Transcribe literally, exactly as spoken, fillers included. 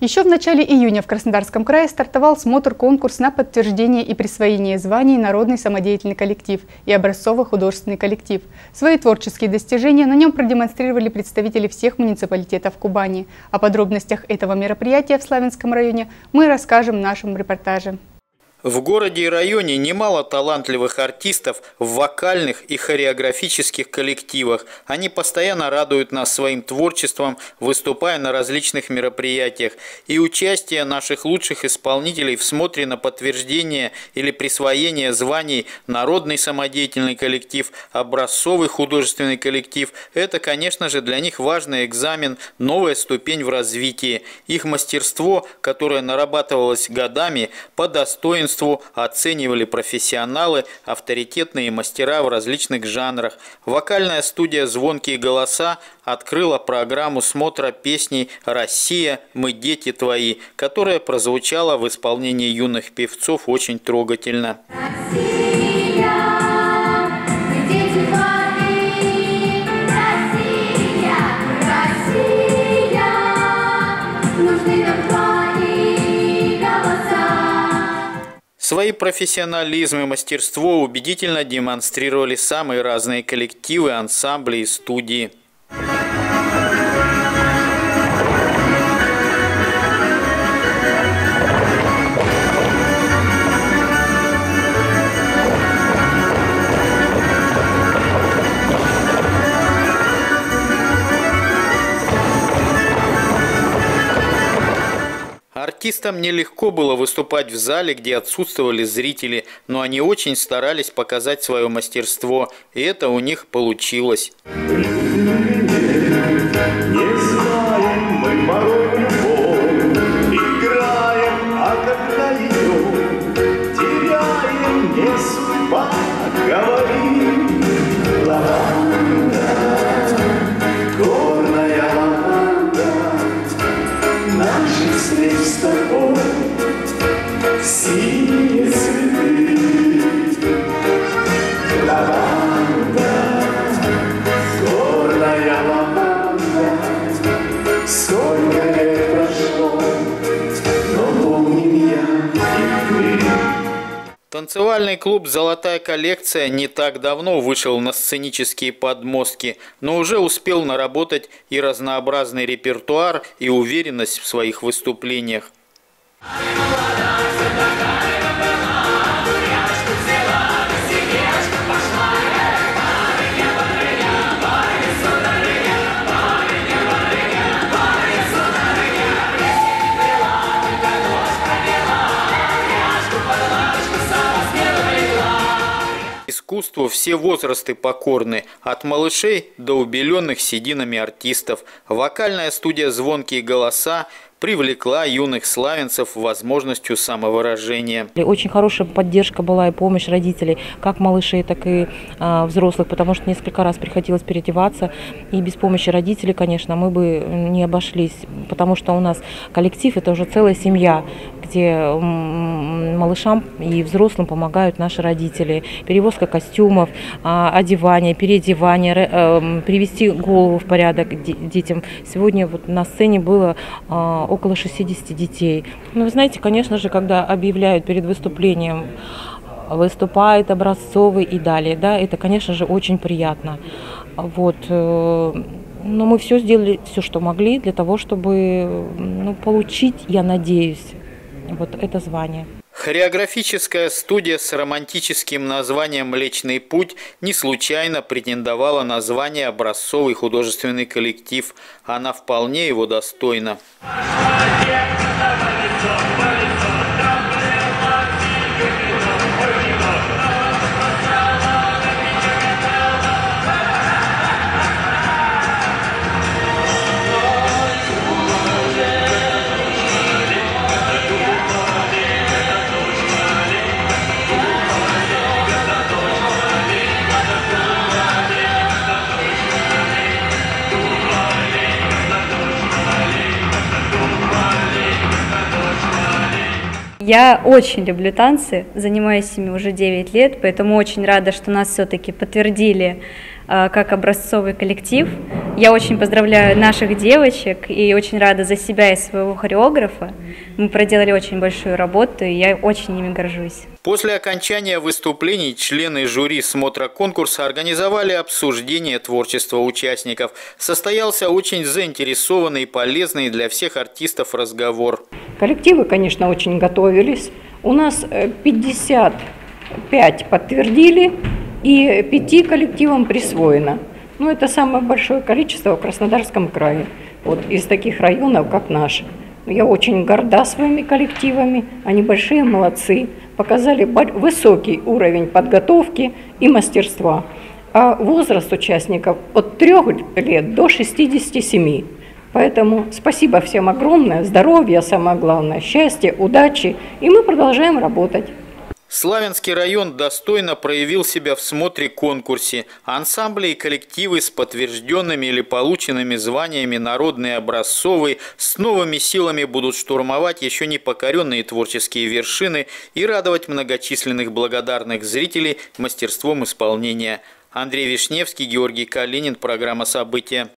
Еще в начале июня в Краснодарском крае стартовал смотр-конкурс на подтверждение и присвоение званий «Народный самодеятельный коллектив» и «Образцовый художественный коллектив». Свои творческие достижения на нем продемонстрировали представители всех муниципалитетов Кубани. О подробностях этого мероприятия в Славянском районе мы расскажем в нашем репортаже. В городе и районе немало талантливых артистов в вокальных и хореографических коллективах. Они постоянно радуют нас своим творчеством, выступая на различных мероприятиях. И участие наших лучших исполнителей в смотре на подтверждение или присвоение званий «Народный самодеятельный коллектив», «Образцовый художественный коллектив» – это, конечно же, для них важный экзамен, новая ступень в развитии. Их мастерство, которое нарабатывалось годами, по достоинству оценивали профессионалы, авторитетные мастера в различных жанрах. Вокальная студия «Звонкие голоса» открыла программу смотра песней «Россия, мы дети твои», которая прозвучала в исполнении юных певцов очень трогательно. Свои профессионализм и мастерство убедительно демонстрировали самые разные коллективы, ансамбли и студии. Артистам нелегко было выступать в зале, где отсутствовали зрители, но они очень старались показать свое мастерство, и это у них получилось. Танцевальный клуб «Золотая коллекция» не так давно вышел на сценические подмостки, но уже успел наработать и разнообразный репертуар, и уверенность в своих выступлениях. Искусству все возрасты покорны, от малышей до убеленных сединами артистов. Вокальная студия «Звонкие голоса» привлекла юных славянцев возможностью самовыражения. Очень хорошая поддержка была и помощь родителей, как малышей, так и а, взрослых, потому что несколько раз приходилось переодеваться. И без помощи родителей, конечно, мы бы не обошлись, потому что у нас коллектив – это уже целая семья, где малышам и взрослым помогают наши родители. Перевозка костюмов, одевание, переодевание, привести голову в порядок детям. Сегодня вот на сцене было около шестидесяти детей. Ну, вы знаете, конечно же, когда объявляют перед выступлением, выступает Образцовый и далее, да, это, конечно же, очень приятно. Вот. Но мы все сделали, все, что могли, для того, чтобы ну, получить, я надеюсь, вот это звание. Хореографическая студия с романтическим названием «Млечный путь» не случайно претендовала на звание «Образцовый художественный коллектив». Она вполне его достойна. Я очень люблю танцы, занимаюсь ими уже девять лет, поэтому очень рада, что нас все-таки подтвердили а, как образцовый коллектив. Я очень поздравляю наших девочек и очень рада за себя и своего хореографа. Мы проделали очень большую работу, и я очень ими горжусь. После окончания выступлений члены жюри смотра конкурса организовали обсуждение творчества участников. Состоялся очень заинтересованный и полезный для всех артистов разговор. Коллективы, конечно, очень готовились. У нас пятьдесят пять подтвердили и пяти коллективам присвоено. Ну, это самое большое количество в Краснодарском крае, вот из таких районов, как наш. Я очень горда своими коллективами, они большие молодцы, показали высокий уровень подготовки и мастерства. А возраст участников от трёх лет до шестидесяти семи. Поэтому спасибо всем огромное, здоровья самое главное, счастья, удачи, и мы продолжаем работать. Славянский район достойно проявил себя в смотре-конкурсе. Ансамбли и коллективы с подтвержденными или полученными званиями народные образцовые с новыми силами будут штурмовать еще не покоренные творческие вершины и радовать многочисленных благодарных зрителей мастерством исполнения. Андрей Вишневский, Георгий Калинин, программа «События».